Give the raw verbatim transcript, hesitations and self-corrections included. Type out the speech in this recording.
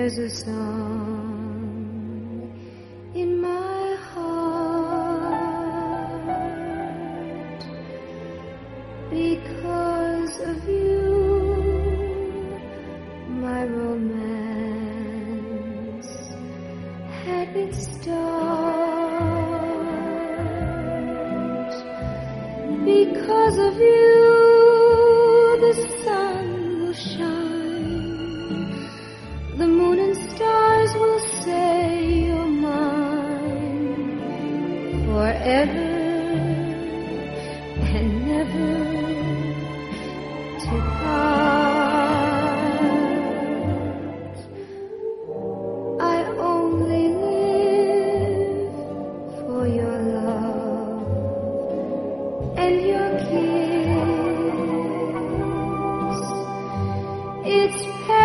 there's a song in my heart because of you. My romance had its start because of you. The sun will shine, the moon and stars will say you're mine forever and never to part. I only live for your love and your kiss. It's